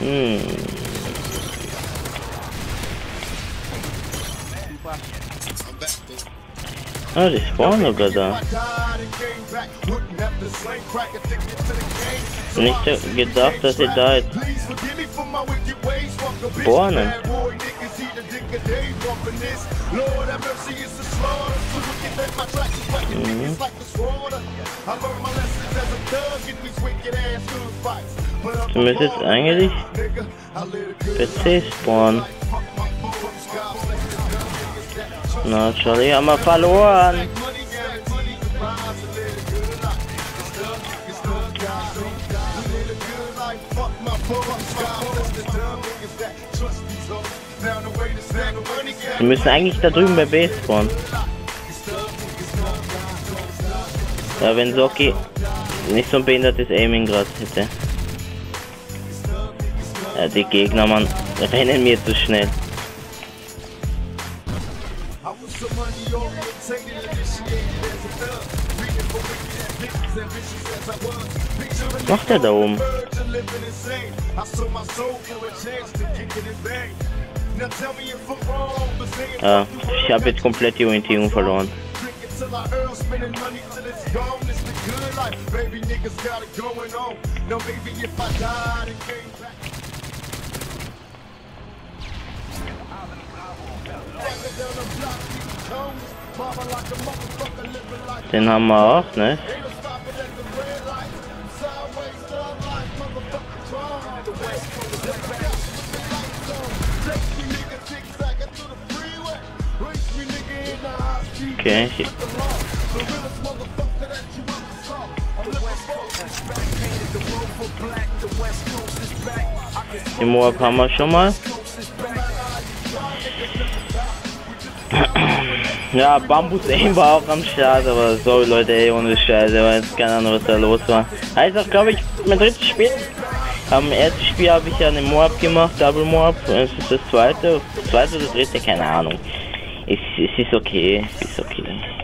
Ah, die spawnen sogar da. Nicht gedacht, dass sie da jetzt spawnen. Du müsstest jetzt eigentlich PC spawnen. Na, Charlie, haben wir verloren. Wir müssen eigentlich da drüben bei B spawnen. Ja, wenn Soki nicht so ein behindertes Aiming gerade hätte. Ja, die Gegner, man, rennen mir zu schnell. Was macht der da oben? Ja, ich habe jetzt komplett die Orientierung verloren. Den haben wir auch, ne? Okay. Den Moab haben wir schon mal. Ja, Bambus Aim war auch am Start, aber sorry Leute, ey, ohne Scheiße, war jetzt keine Ahnung, was da los war. Heißt auch, glaube ich, mein drittes Spiel. Am ersten Spiel habe ich ja eine Moab gemacht, Double Moab. Es ist das zweite oder dritte, keine Ahnung. Es ist okay, es ist okay.